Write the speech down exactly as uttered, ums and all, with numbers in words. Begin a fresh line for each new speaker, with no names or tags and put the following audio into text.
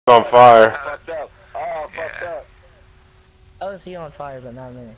on fire.
Fucked up. Oh, fucked
Yeah.
up.
Oh, is he on fire, but not me.